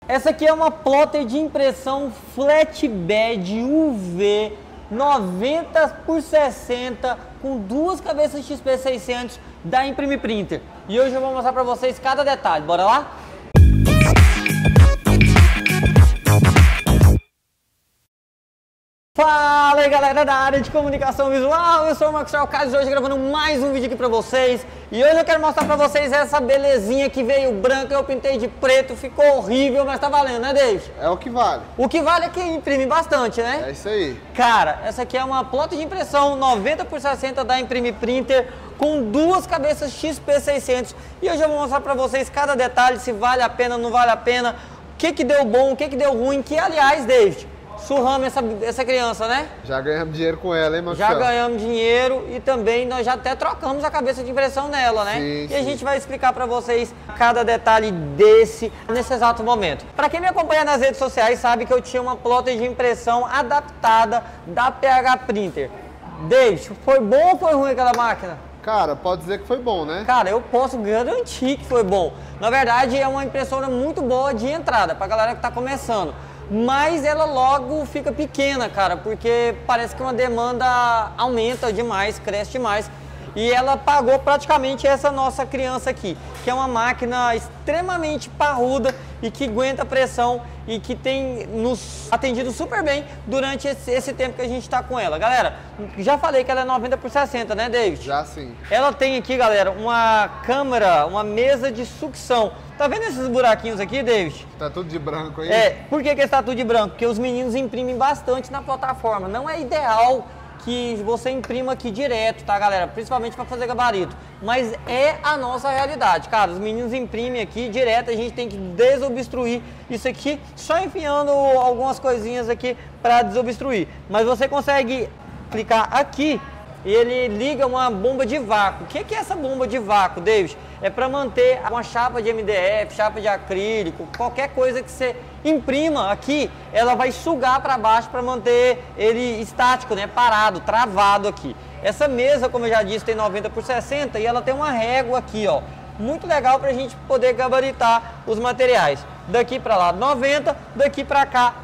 Essa aqui é uma plotter de impressão flatbed UV 90x60 com duas cabeças XP600 da Imprime Printer. E hoje eu vou mostrar para vocês cada detalhe. Bora lá? Fala aí galera da área de comunicação visual, eu sou o Maxwell Carlos e hoje gravando mais um vídeo aqui pra vocês. E hoje eu quero mostrar pra vocês essa belezinha que veio branca, eu pintei de preto, ficou horrível, mas tá valendo, né, David? É o que vale. O que vale é que imprime bastante, né? É isso aí. Cara, essa aqui é uma plotter de impressão 90x60 da Imprime Printer com duas cabeças XP600. E hoje eu vou mostrar pra vocês cada detalhe, se vale a pena, não vale a pena, o que deu bom, o que deu ruim, que aliás, David, surramos essa criança, né? Já ganhamos dinheiro com ela, hein, Marcelo? Já ganhamos dinheiro e também nós já até trocamos a cabeça de impressão nela, né? Sim, e a gente vai explicar para vocês cada detalhe nesse exato momento. Para quem me acompanha nas redes sociais sabe que eu tinha uma plotter de impressão adaptada da PH Printer. David, foi bom ou foi ruim aquela máquina? Cara, pode dizer que foi bom, né? Cara, eu posso garantir que foi bom. Na verdade, é uma impressora muito boa de entrada, pra galera que tá começando. Mas ela logo fica pequena, cara, porque parece que uma demanda aumenta demais, cresce demais. E ela pagou praticamente essa nossa criança aqui, que é uma máquina extremamente parruda e que aguenta pressão e que tem nos atendido super bem durante esse tempo que a gente está com ela. Galera, já falei que ela é 90x60, né, David? Já sim. Ela tem aqui, galera, uma câmera, uma mesa de sucção. Tá vendo esses buraquinhos aqui, David? Tá tudo de branco aí? É, por que está tudo de branco? Porque os meninos imprimem bastante na plataforma. Não é ideal que você imprima aqui direto, tá, galera? Principalmente para fazer gabarito. Mas é a nossa realidade, cara. Os meninos imprimem aqui direto, a gente tem que desobstruir isso aqui, só enfiando algumas coisinhas aqui para desobstruir. Mas você consegue clicar aqui e ele liga uma bomba de vácuo. O que é essa bomba de vácuo, David? É para manter uma chapa de MDF, chapa de acrílico, qualquer coisa que você imprima aqui, ela vai sugar para baixo para manter ele estático, né? Parado, travado aqui. Essa mesa, como eu já disse, tem 90x60 e ela tem uma régua aqui, ó. Muito legal para a gente poder gabaritar os materiais. Daqui para lá 90, daqui para cá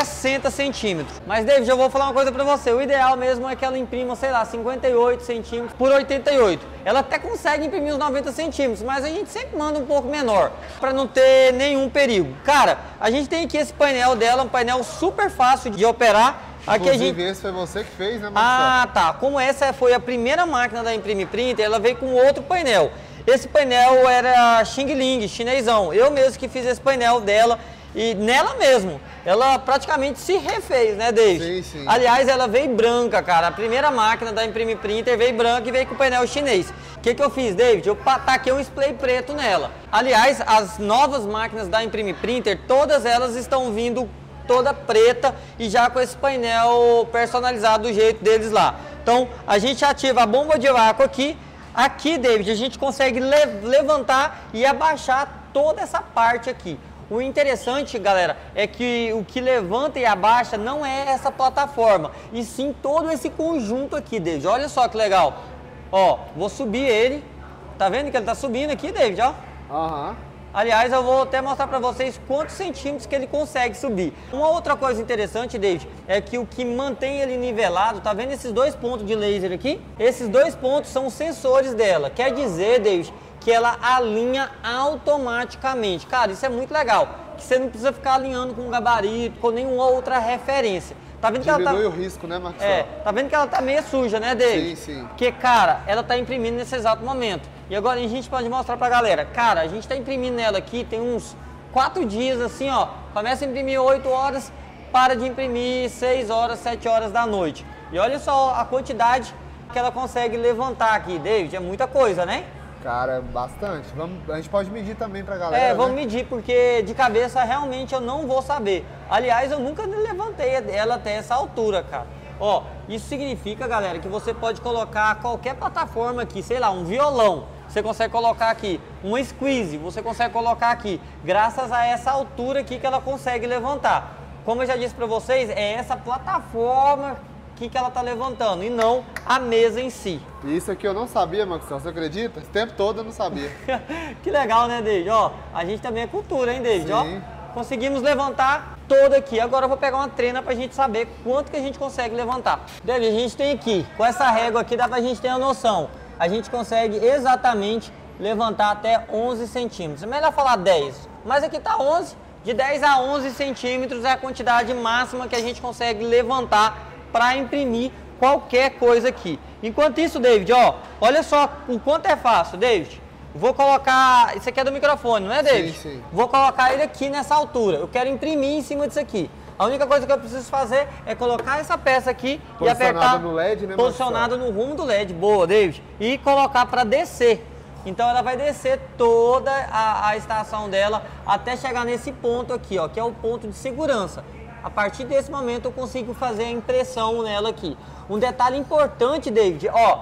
60 centímetros. Mas, David, eu vou falar uma coisa pra você. O ideal mesmo é que ela imprima, sei lá, 58 centímetros por 88. Ela até consegue imprimir os 90 centímetros, mas a gente sempre manda um pouco menor, pra não ter nenhum perigo. Cara, a gente tem aqui esse painel dela, um painel super fácil de operar. Aqui Inclusive, esse foi você que fez, né, Marcelo? Ah, tá. Como essa foi a primeira máquina da Imprime Printer, ela veio com outro painel. Esse painel era Xing Ling, chinesão. Eu mesmo que fiz esse painel dela. E nela mesmo, ela praticamente se refez, né, David? Sim, sim. Aliás, ela veio branca, cara. A primeira máquina da Imprime Printer veio branca e veio com o painel chinês. O que eu fiz, David? Eu taquei um spray preto nela. Aliás, as novas máquinas da Imprime Printer, todas elas estão vindo toda preta e já com esse painel personalizado do jeito deles lá. Então, a gente ativa a bomba de vácuo aqui. Aqui, David, a gente consegue levantar e abaixar toda essa parte aqui. O interessante, galera, é que o que levanta e abaixa não é essa plataforma, e sim todo esse conjunto aqui, David. Olha só que legal. Ó, vou subir ele. Tá vendo que ele tá subindo aqui, David, ó? Aham. Aliás, eu vou até mostrar pra vocês quantos centímetros que ele consegue subir. Uma outra coisa interessante, David, é que o que mantém ele nivelado, tá vendo esses dois pontos de laser aqui? Esses dois pontos são os sensores dela. Quer dizer, David, que ela alinha automaticamente. Cara, isso é muito legal, que você não precisa ficar alinhando com gabarito, com nenhuma outra referência. Tá vendo que ela tá... Diminui o risco, né, Marcelo? É, tá vendo que ela tá meio suja, né, David? Sim, sim. Porque, cara, ela tá imprimindo nesse exato momento. E agora a gente pode mostrar pra galera. Cara, a gente tá imprimindo nela aqui, tem uns 4 dias, assim, ó. Começa a imprimir 8 horas, para de imprimir 6 horas, 7 horas da noite. E olha só a quantidade que ela consegue levantar aqui, David. É muita coisa, né? Cara, bastante. A gente pode medir também pra galera, É, vamos né? medir, porque de cabeça realmente eu não vou saber. Aliás, eu nunca levantei ela até essa altura, cara. Ó, isso significa, galera, que você pode colocar qualquer plataforma aqui, sei lá, um violão. Você consegue colocar aqui, uma squeeze, você consegue colocar aqui, graças a essa altura aqui que ela consegue levantar. Como eu já disse pra vocês, é essa plataforma que ela tá levantando e não a mesa em si. Isso aqui eu não sabia, Maxwell, você acredita? Esse tempo todo eu não sabia. Que legal, né, David? Ó, a gente também é cultura, hein, David? Sim. Ó, conseguimos levantar toda aqui. Agora eu vou pegar uma trena pra gente saber quanto que a gente consegue levantar. Davi, a gente tem aqui, com essa régua aqui, dá pra gente ter uma noção. A gente consegue exatamente levantar até 11 centímetros. É melhor falar 10, mas aqui tá 11. De 10 a 11 centímetros é a quantidade máxima que a gente consegue levantar para imprimir qualquer coisa aqui. Enquanto isso, David, ó, olha só o quanto é fácil, David. Vou colocar, isso aqui é do microfone, não é, David? Sim, sim. Vou colocar ele aqui nessa altura. Eu quero imprimir em cima disso aqui. A única coisa que eu preciso fazer é colocar essa peça aqui e apertar no LED, né, posicionado no rumo do LED. Boa, David. E colocar para descer. Então ela vai descer toda a estação dela até chegar nesse ponto aqui, ó, que é o ponto de segurança. A partir desse momento eu consigo fazer a impressão nela aqui. Um detalhe importante, David, ó,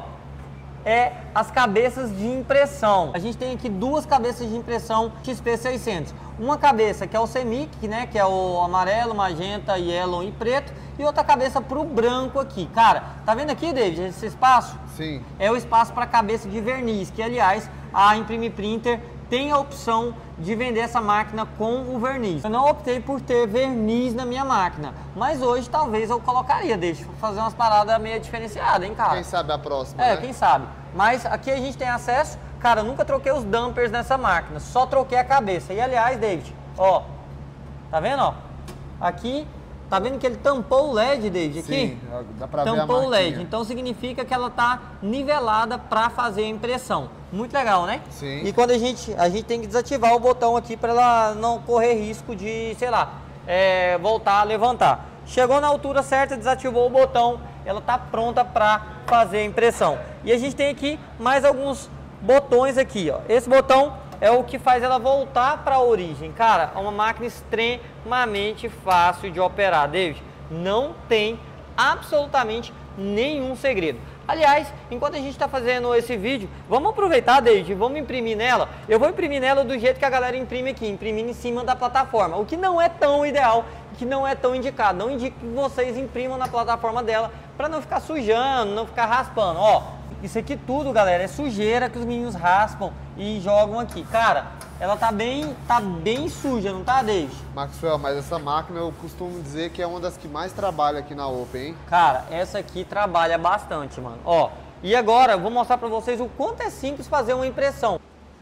é as cabeças de impressão. A gente tem aqui duas cabeças de impressão XP600. Uma cabeça que é o Semic, né, que é o amarelo, magenta, yellow e preto, e outra cabeça para o branco aqui. Cara, tá vendo aqui, David, esse espaço? Sim. É o espaço para cabeça de verniz, que aliás a Imprime Printer tem a opção de vender essa máquina com o verniz. Eu não optei por ter verniz na minha máquina, mas hoje talvez eu colocaria, deixa eu fazer umas paradas meio diferenciadas, hein, cara? Quem sabe a próxima, É, né? quem sabe. Mas aqui a gente tem acesso, cara, eu nunca troquei os dampers nessa máquina, só troquei a cabeça. E aliás, David, ó, tá vendo, ó? Aqui, tá vendo que ele tampou o LED, David, aqui? Sim, dá pra ver a Tampou o LED, marquinha. então significa que ela tá nivelada para fazer a impressão. Muito legal, né? Sim. E quando a gente tem que desativar o botão aqui para ela não correr risco de, sei lá, voltar a levantar. Chegou na altura certa, desativou o botão, ela tá pronta para fazer a impressão. E a gente tem aqui mais alguns botões aqui, ó. Esse botão é o que faz ela voltar para a origem. Cara, é uma máquina extremamente fácil de operar, David. Não tem absolutamente nenhum segredo. Aliás, enquanto a gente está fazendo esse vídeo, vamos aproveitar, David, vamos imprimir nela. Eu vou imprimir nela do jeito que a galera imprime aqui, imprimindo em cima da plataforma, o que não é tão ideal, que não é tão indicado. Não indico que vocês imprimam na plataforma dela para não ficar sujando, não ficar raspando. Ó, isso aqui tudo, galera, é sujeira que os meninos raspam e jogam aqui. Cara, ela tá bem suja, não tá, David? Maxwell, mas essa máquina eu costumo dizer que é uma das que mais trabalha aqui na Open, hein? Cara, essa aqui trabalha bastante, mano. Ó, e agora eu vou mostrar pra vocês o quanto é simples fazer uma impressão.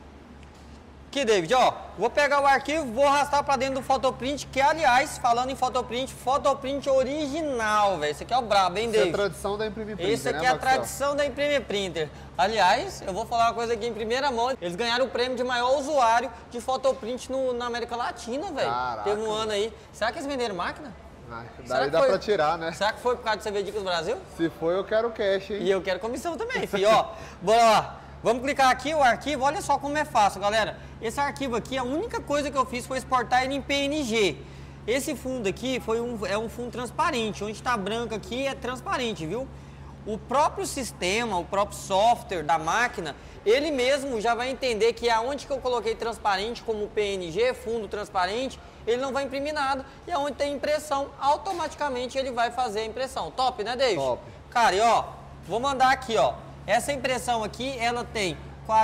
Aqui, David, ó, vou pegar o arquivo, vou arrastar pra dentro do Photoprint, que aliás, falando em Photoprint original, velho. Esse aqui é o brabo, hein, David? Essa é a tradição da Imprime Printer, Esse aqui né, é a Maxwell? tradição da Imprime Printer. Aliás, eu vou falar uma coisa aqui em primeira mão. Eles ganharam o prêmio de maior usuário de Photoprint na América Latina, velho. Caraca. Teve um ano aí. Será que eles venderam máquina? Daí dá pra tirar, né? Será que foi por causa do CV Dicas Brasil? Se foi, eu quero cash, hein? E eu quero comissão também, filho. Ó, bora lá. Vamos clicar aqui, o arquivo, olha só como é fácil, galera. Esse arquivo aqui, a única coisa que eu fiz foi exportar ele em PNG. Esse fundo aqui é um fundo transparente, onde está branco aqui é transparente, viu? O próprio sistema, o próprio software da máquina, ele mesmo já vai entender que aonde que eu coloquei transparente como PNG, fundo transparente, ele não vai imprimir nada. E aonde tem impressão, automaticamente ele vai fazer a impressão. Top, né, David? Top. Cara, e ó, vou mandar aqui, ó. Essa impressão aqui, ela tem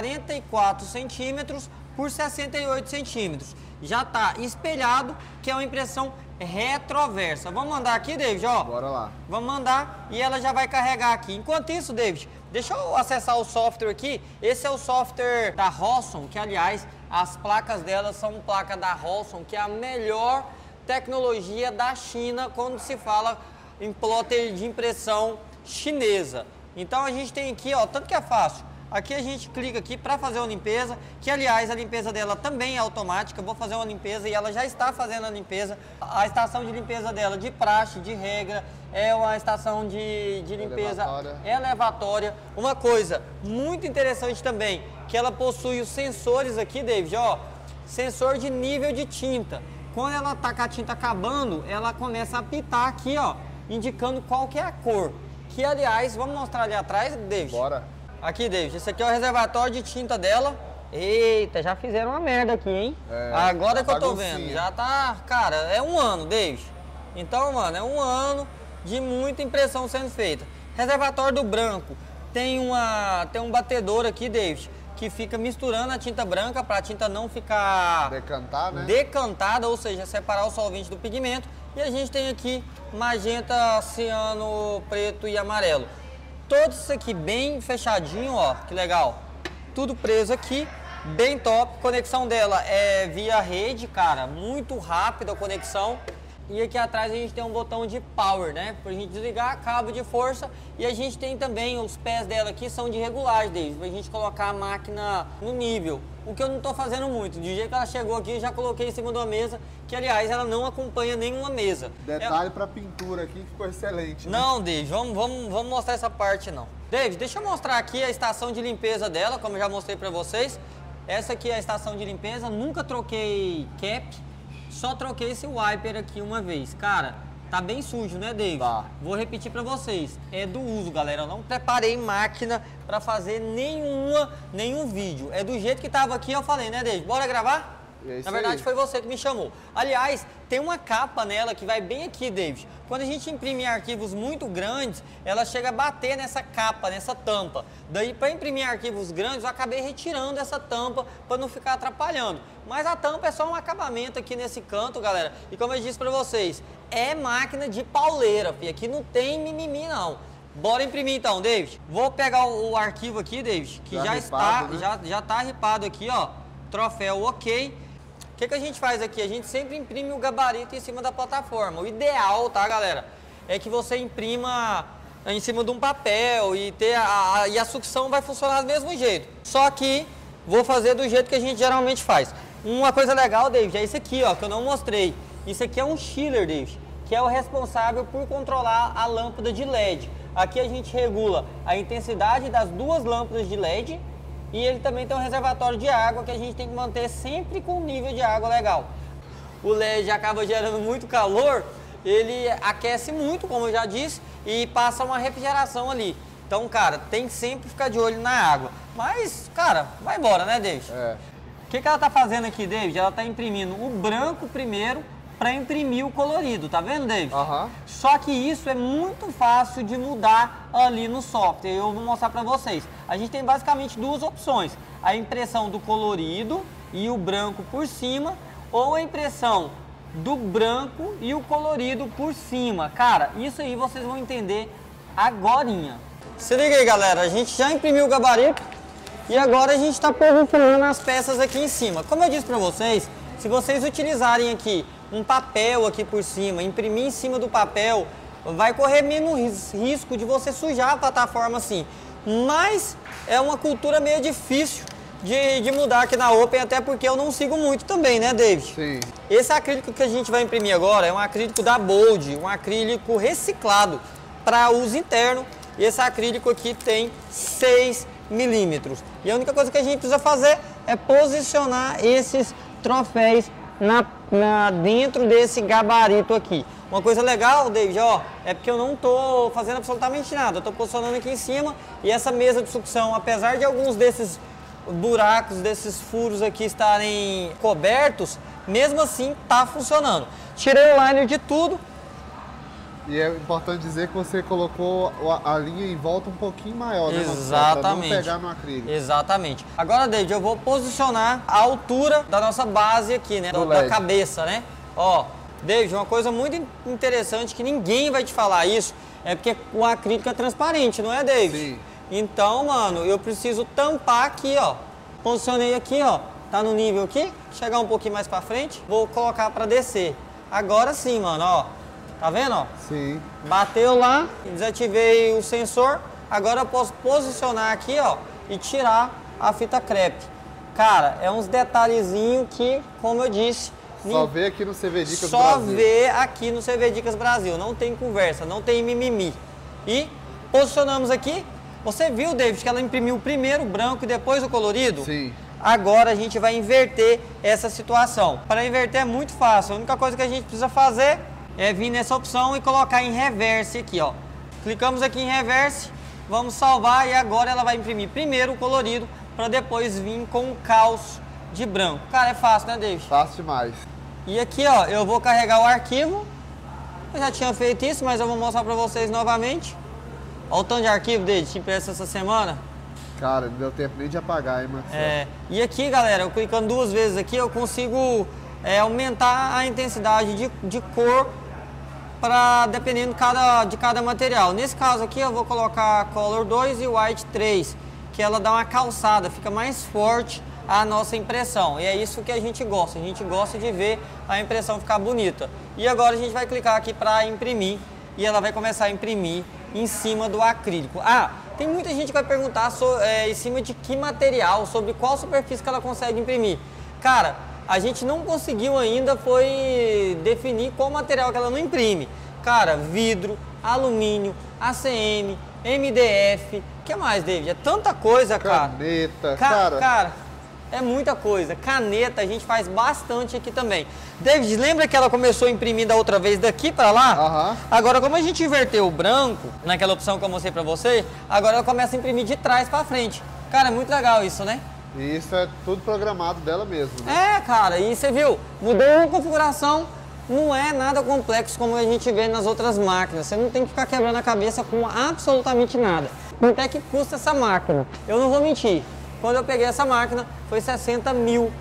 44 centímetros por 68 centímetros. Já tá espelhado, que é uma impressão retroversa. Vamos mandar aqui, David, ó. Bora lá. Vamos mandar e ela já vai carregar aqui. Enquanto isso, David, deixa eu acessar o software aqui. Esse é o software da Roson, que aliás, as placas dela são placas da Roson, que é a melhor tecnologia da China quando se fala em plotter de impressão chinesa. Então a gente tem aqui, ó, tanto que é fácil. Aqui a gente clica aqui para fazer uma limpeza, que aliás a limpeza dela também é automática. Vou fazer uma limpeza e ela já está fazendo a limpeza. A estação de limpeza dela de praxe, de regra, é uma estação de limpeza elevatória. Uma coisa muito interessante também, que ela possui os sensores aqui, David, ó, sensor de nível de tinta. Quando ela tá com a tinta acabando, ela começa a apitar aqui, ó, indicando qual que é a cor. Que aliás, vamos mostrar ali atrás, David? Bora. Aqui, David, esse aqui é o reservatório de tinta dela. Eita, já fizeram uma merda aqui, hein? Agora que eu tô vendo, já tá... Cara, é um ano, David. Então, mano, é um ano de muita impressão sendo feita. Reservatório do branco. Tem um batedor aqui, David, que fica misturando a tinta branca para a tinta não ficar Decantar, né? decantada, ou seja, separar o solvente do pigmento. E a gente tem aqui magenta, ciano, preto e amarelo. Todo isso aqui bem fechadinho, ó, que legal. Tudo preso aqui, bem top. Conexão dela é via rede, cara, muito rápida a conexão. E aqui atrás a gente tem um botão de power, né? Pra gente desligar, cabo de força. E a gente tem também, os pés dela aqui são de regulagem, David, pra gente colocar a máquina no nível. O que eu não tô fazendo muito. De jeito que ela chegou aqui, eu já coloquei em cima de uma mesa, que aliás ela não acompanha nenhuma mesa. Detalhe pra pintura aqui, que ficou excelente. Né? Não, David, vamos mostrar essa parte não. David, deixa eu mostrar aqui a estação de limpeza dela, como eu já mostrei pra vocês. Essa aqui é a estação de limpeza, nunca troquei cap. Só troquei esse wiper aqui uma vez. Cara, tá bem sujo, né, David? Tá. Vou repetir pra vocês. É do uso, galera. Eu não preparei máquina pra fazer nenhum vídeo. É do jeito que tava aqui, eu falei, né, David? Bora gravar? Na verdade, foi você que me chamou. Aliás, tem uma capa nela que vai bem aqui, David. Quando a gente imprime arquivos muito grandes, ela chega a bater nessa capa, nessa tampa. Daí, para imprimir arquivos grandes, eu acabei retirando essa tampa para não ficar atrapalhando. Mas a tampa é só um acabamento aqui nesse canto, galera. E como eu disse para vocês, é máquina de pauleira, filho. Aqui não tem mimimi, não. Bora imprimir então, David. Vou pegar o arquivo aqui, David, que já está, né? já tá ripado aqui, ó. Troféu ok. O que a gente faz aqui? A gente sempre imprime o gabarito em cima da plataforma. O ideal, tá, galera, é que você imprima em cima de um papel e a sucção vai funcionar do mesmo jeito. Só que vou fazer do jeito que a gente geralmente faz. Uma coisa legal, David, é isso aqui, ó, que eu não mostrei. Isso aqui é um chiller, David, que é o responsável por controlar a lâmpada de LED. Aqui a gente regula a intensidade das duas lâmpadas de LED. E ele também tem um reservatório de água que a gente tem que manter sempre com um nível de água legal. O LED acaba gerando muito calor, ele aquece muito, como eu já disse, e passa uma refrigeração ali. Então, cara, tem que sempre ficar de olho na água. Mas, cara, vai embora, né, David? É. O que ela tá fazendo aqui, David? Ela tá imprimindo o branco primeiro para imprimir o colorido, tá vendo, David? Só que isso é muito fácil de mudar ali no software. Eu vou mostrar para vocês. A gente tem basicamente duas opções: a impressão do colorido e o branco por cima, ou a impressão do branco e o colorido por cima. Cara, isso aí vocês vão entender agorinha. Se liga aí, galera, a gente já imprimiu o gabarito e agora a gente está posicionando as peças aqui em cima. Como eu disse para vocês, se vocês utilizarem aqui um papel aqui por cima, imprimir em cima do papel, vai correr menos risco de você sujar a plataforma assim. Mas é uma cultura meio difícil de mudar aqui na Open, até porque eu não sigo muito também, né, David? Sim. Esse acrílico que a gente vai imprimir agora é um acrílico da Bold, um acrílico reciclado para uso interno. E esse acrílico aqui tem 6 milímetros. E a única coisa que a gente precisa fazer é posicionar esses troféus dentro desse gabarito aqui. Uma coisa legal, David, ó, é porque eu não tô fazendo absolutamente nada. Eu tô posicionando aqui em cima e essa mesa de sucção, apesar de alguns desses buracos, desses furos aqui estarem cobertos, mesmo assim tá funcionando. Tirei o liner de tudo. E é importante dizer que você colocou a linha em volta um pouquinho maior, né? Exatamente. Pra não pegar no acrílico. Exatamente. Agora, David, eu vou posicionar a altura da nossa base aqui, né? Da cabeça, né? Ó, David, uma coisa muito interessante que ninguém vai te falar isso, é porque o acrílico é transparente, não é, David? Sim. Então, mano, eu preciso tampar aqui, ó. Posicionei aqui, ó. Tá no nível aqui. Chegar um pouquinho mais pra frente. Vou colocar pra descer. Agora sim, mano, ó. Tá vendo, ó? Sim. Bateu lá, desativei o sensor. Agora eu posso posicionar aqui, ó, e tirar a fita crepe. Cara, é uns detalhezinhos que, como eu disse... Só vê aqui no CV Dicas Brasil. Só vê aqui no CV Dicas Brasil. Não tem conversa, não tem mimimi. E posicionamos aqui. Você viu, David, que ela imprimiu primeiro o branco e depois o colorido? Sim. Agora a gente vai inverter essa situação. Para inverter é muito fácil. A única coisa que a gente precisa fazer é vir nessa opção e colocar em reverse aqui, ó. Clicamos aqui em reverse, vamos salvar e agora ela vai imprimir primeiro o colorido para depois vir com o calço de branco. Cara, é fácil, né, David? Fácil demais. E aqui, ó, eu vou carregar o arquivo. Eu já tinha feito isso, mas eu vou mostrar para vocês novamente. Olha o tanto de arquivo, David, que impresso essa semana. Cara, não deu tempo nem de apagar, hein, Marcelo? E aqui, galera, eu clicando 2 vezes aqui, eu consigo aumentar a intensidade de cor dependendo de cada material. Nesse caso aqui, eu vou colocar Color 2 e White 3, que ela dá uma calçada, fica mais forte a nossa impressão. E é isso que a gente gosta de ver a impressão ficar bonita. E agora a gente vai clicar aqui para imprimir e ela vai começar a imprimir em cima do acrílico. Tem muita gente que vai perguntar em cima de que material, sobre qual superfície que ela consegue imprimir. Cara, a gente não conseguiu ainda definir qual material que ela não imprime. Cara, vidro, alumínio, ACM, MDF, o que mais, David? É tanta coisa, cara. Caneta, cara, é muita coisa. Caneta a gente faz bastante aqui também. David, lembra que ela começou a imprimir da outra vez daqui para lá? Agora, como a gente inverteu o branco, naquela opção que eu mostrei para você, agora ela começa a imprimir de trás para frente. Cara, é muito legal isso, né? E isso é tudo programado dela mesmo, né? Cara, e você viu, mudou uma configuração, não é nada complexo como a gente vê nas outras máquinas. Você não tem que ficar quebrando a cabeça com absolutamente nada. Quanto é que custa essa máquina? Eu não vou mentir. Quando eu peguei essa máquina, foi R$60 mil.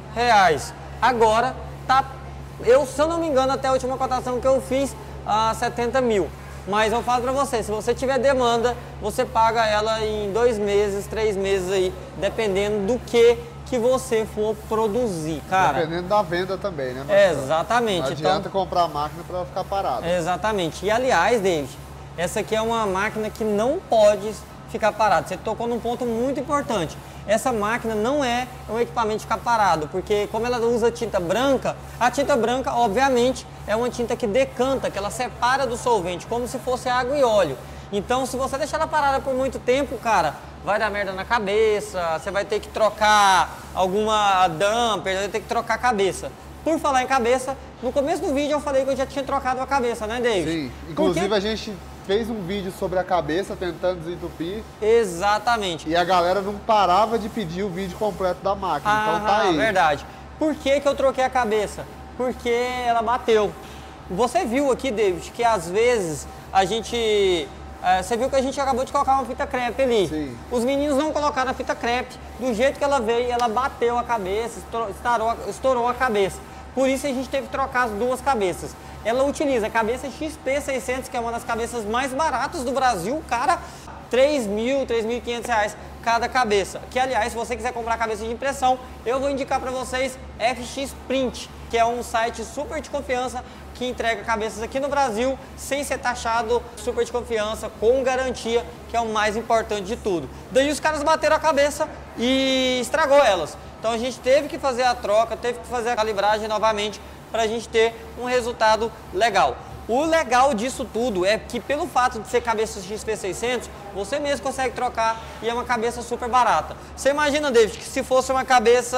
Agora, se eu não me engano, até a última cotação que eu fiz, 70 mil. Mas eu falo pra você, se você tiver demanda, você paga ela em 2 meses, 3 meses aí, dependendo do que você for produzir, cara. Dependendo da venda também, né, Marcelo? Exatamente. Não adianta comprar a máquina para ela ficar parada. Exatamente. E aliás, David, essa aqui é uma máquina que não pode ficar parada. Você tocou num ponto muito importante. Essa máquina não é um equipamento de ficar parado, porque como ela usa tinta branca, a tinta branca, obviamente, é uma tinta que decanta, que ela separa do solvente, como se fosse água e óleo. Então, se você deixar ela parada por muito tempo, cara, vai dar merda na cabeça, você vai ter que trocar alguma damper, vai ter que trocar a cabeça. Por falar em cabeça, no começo do vídeo eu falei que eu já tinha trocado a cabeça, né, David? Sim, inclusive a gente fez um vídeo sobre a cabeça, tentando desentupir. Exatamente. E a galera não parava de pedir o vídeo completo da máquina, então tá aí. Verdade. Por que eu troquei a cabeça? Porque ela bateu. Você viu aqui, David, que às vezes a gente... você viu que a gente acabou de colocar uma fita crepe ali. Sim. Os meninos não colocaram a fita crepe. Do jeito que ela veio, ela bateu a cabeça, estourou a cabeça. Por isso a gente teve que trocar as 2 cabeças. Ela utiliza a cabeça XP600, que é uma das cabeças mais baratas do Brasil, cara, R$3.000, R$3.500 cada cabeça. Que, aliás, se você quiser comprar cabeça de impressão, eu vou indicar para vocês FX Print, que é um site super de confiança que entrega cabeças aqui no Brasil sem ser taxado, super de confiança, com garantia, que é o mais importante de tudo. Daí os caras bateram a cabeça e estragou elas. Então a gente teve que fazer a troca, teve que fazer a calibragem novamente para a gente ter um resultado legal. O legal disso tudo é que pelo fato de ser cabeça XP600, você mesmo consegue trocar e é uma cabeça super barata. Você imagina, David, que se fosse uma cabeça...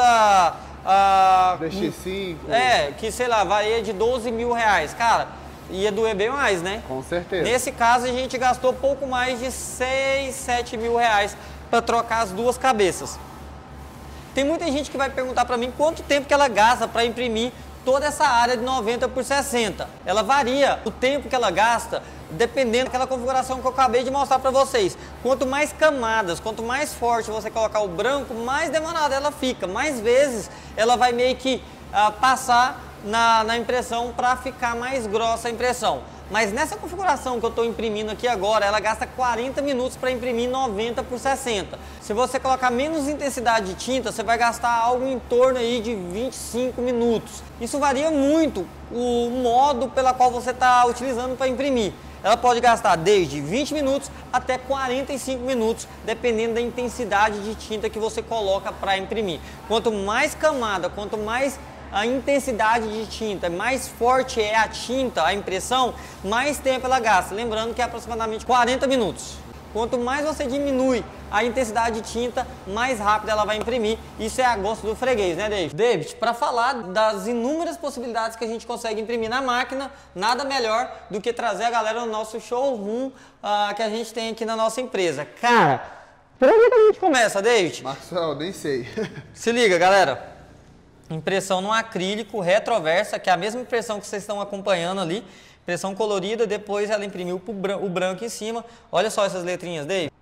DX5... que sei lá, varia de R$12 mil, cara, ia doer bem mais, né? Com certeza. Nesse caso a gente gastou pouco mais de R$6, R$7 mil para trocar as 2 cabeças. Tem muita gente que vai perguntar para mim quanto tempo que ela gasta para imprimir toda essa área de 90 por 60. Ela varia o tempo que ela gasta dependendo daquela configuração que eu acabei de mostrar para vocês. Quanto mais camadas, quanto mais forte você colocar o branco, mais demorada ela fica. Mais vezes ela vai meio que passar na impressão para ficar mais grossa a impressão. Mas nessa configuração que eu estou imprimindo aqui agora, ela gasta 40 minutos para imprimir 90 por 60. Se você colocar menos intensidade de tinta, você vai gastar algo em torno aí de 25 minutos. Isso varia muito o modo pela qual você está utilizando para imprimir. Ela pode gastar desde 20 minutos até 45 minutos, dependendo da intensidade de tinta que você coloca para imprimir. Quanto mais camada, quanto mais a intensidade de tinta, mais forte é a tinta, a impressão, mais tempo ela gasta. Lembrando que é aproximadamente 40 minutos. Quanto mais você diminui a intensidade de tinta, mais rápido ela vai imprimir. Isso é a gosto do freguês, né, David? David, para falar das inúmeras possibilidades que a gente consegue imprimir na máquina, nada melhor do que trazer a galera no nosso showroom que a gente tem aqui na nossa empresa. Cara, por onde que a gente começa, David? Marcelo, nem sei. Se liga, galera. Impressão no acrílico, retroversa, que é a mesma impressão que vocês estão acompanhando ali. Impressão colorida, depois ela imprimiu o branco em cima. Olha só essas letrinhas, David.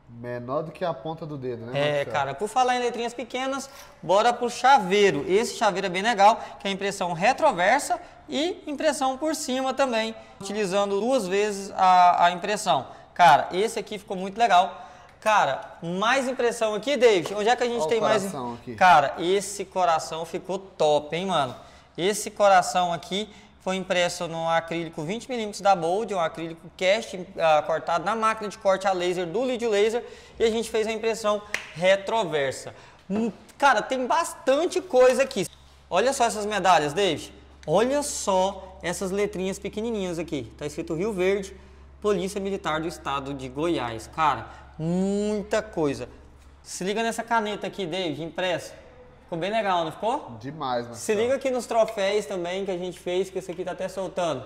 Menor do que a ponta do dedo, né, É, Marcelo? cara, por falar em letrinhas pequenas, bora pro chaveiro. Esse chaveiro é bem legal, que é impressão retroversa e impressão por cima também, utilizando 2 vezes a impressão. Cara, esse aqui ficou muito legal. Cara, mais impressão aqui, David. Onde é que a gente Olha tem o mais? coração aqui. Cara, esse coração ficou top, hein, mano? Esse coração aqui foi impresso no acrílico 20mm da Bold, um acrílico cast cortado na máquina de corte a laser do Lead Laser, e a gente fez a impressão retroversa. Cara, tem bastante coisa aqui. Olha só essas medalhas, David. Olha só essas letrinhas pequenininhas aqui. Tá escrito Rio Verde, Polícia Militar do Estado de Goiás. Cara, muita coisa. Se liga nessa caneta aqui, David, impressa. Ficou bem legal, não ficou? Demais, Marcelo. Se liga aqui nos troféus também que a gente fez, que esse aqui tá até soltando.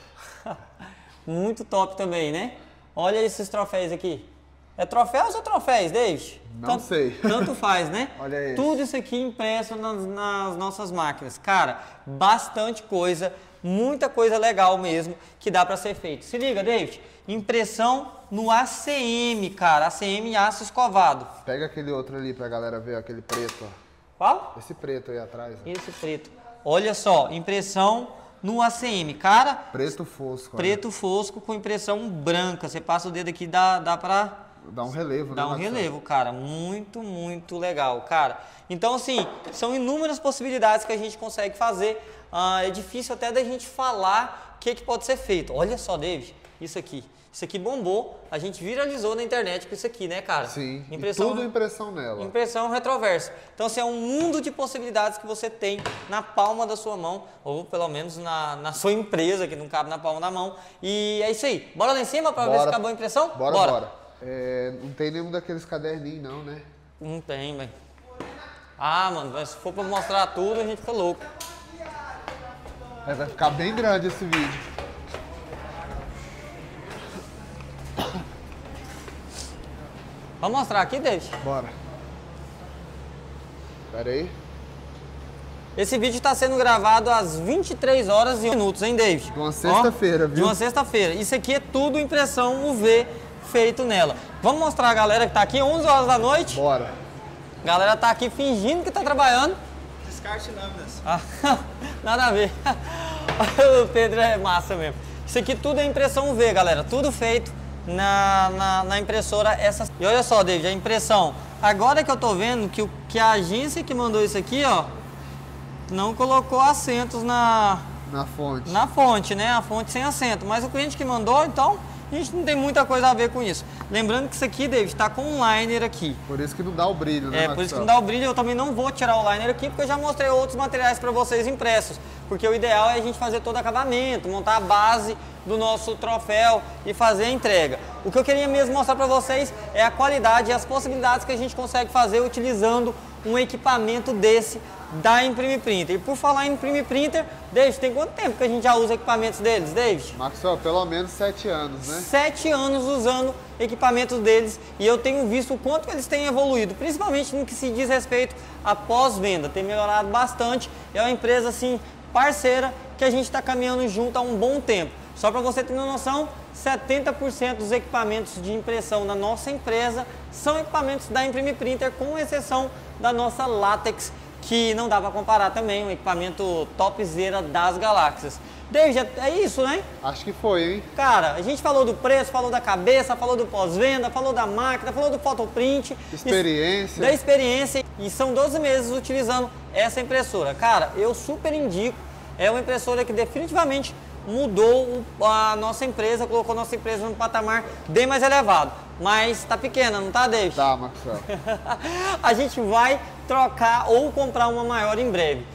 Muito top também, né? Olha esses troféus aqui. É troféus ou troféus, David? Não sei. Tanto faz, né? Olha esse. Tudo isso aqui impresso nas nossas máquinas. Cara, bastante coisa, muita coisa legal mesmo que dá para ser feito. Se liga, David. Impressão no ACM, cara. ACM aço escovado. Pega aquele outro ali pra galera ver, aquele preto, ó. Qual? Esse preto aí atrás, ó. Esse preto. Olha só, impressão no ACM, cara. Preto fosco. Preto fosco com impressão branca. Você passa o dedo aqui, dá pra... Dá um relevo, Dá né, um Marcelo? relevo, cara. Muito, muito legal, cara. Então, assim, são inúmeras possibilidades que a gente consegue fazer. É difícil até da gente falar o que pode ser feito. Olha só, David, isso aqui. Isso aqui bombou, a gente viralizou na internet com isso aqui, né, cara? Sim, Impressão, tudo impressão nela. impressão retroversa. Então, assim, é um mundo de possibilidades que você tem na palma da sua mão, ou pelo menos na sua empresa, que não cabe na palma da mão. E é isso aí. Bora lá em cima pra ver se acabou a impressão? Bora. Não tem nenhum daqueles caderninhos, não, né? Não tem, velho. Ah, mano, se for pra mostrar tudo, a gente fica louco. Vai ficar bem grande esse vídeo. Vamos mostrar aqui, David? Bora. Pera aí. Esse vídeo está sendo gravado às 23 horas e 1 minutos, hein, David? De uma sexta-feira, viu? De uma sexta-feira. Isso aqui é tudo impressão UV feito nela. Vamos mostrar a galera que tá aqui, 11 horas da noite. Bora. A galera tá aqui fingindo que tá trabalhando. Descarte lâminas. Nada a ver. O Pedro é massa mesmo. Isso aqui tudo é impressão UV, galera. Tudo feito na impressora essa. E olha só, David, a impressão. Agora que eu tô vendo que a agência que mandou isso aqui, ó, não colocou acentos na fonte, né? A fonte sem acento. Mas o cliente que mandou, então, a gente não tem muita coisa a ver com isso. Lembrando que isso aqui, David, tá com um liner aqui. Por isso que não dá o brilho, né, Por isso que não dá o brilho. Eu também não vou tirar o liner aqui, porque eu já mostrei outros materiais para vocês impressos. Porque o ideal é a gente fazer todo o acabamento, montar a base do nosso troféu e fazer a entrega. O que eu queria mesmo mostrar para vocês é a qualidade e as possibilidades que a gente consegue fazer utilizando um equipamento desse da Imprime Printer. E por falar em Imprime Printer, David, tem quanto tempo que a gente já usa equipamentos deles, David? Maxwell, pelo menos 7 anos, né? 7 anos usando equipamentos deles e eu tenho visto o quanto eles têm evoluído, principalmente no que se diz respeito à pós-venda. Tem melhorado bastante, é uma empresa assim parceira que a gente está caminhando junto há um bom tempo. Só para você ter uma noção, 70% dos equipamentos de impressão da nossa empresa são equipamentos da Imprime Printer, com exceção da nossa Látex, que não dá para comparar também, um equipamento topzera das galáxias. David, é isso, né? Acho que foi, hein? Cara, a gente falou do preço, falou da cabeça, falou do pós-venda, falou da máquina, falou do photoprint. Experiência. Da experiência. E são 12 meses utilizando essa impressora. Cara, eu super indico. É uma impressora que definitivamente mudou a nossa empresa, colocou a nossa empresa num patamar bem mais elevado. Mas tá pequena, não tá, David? Tá, Maxwell. A gente vai trocar ou comprar uma maior em breve.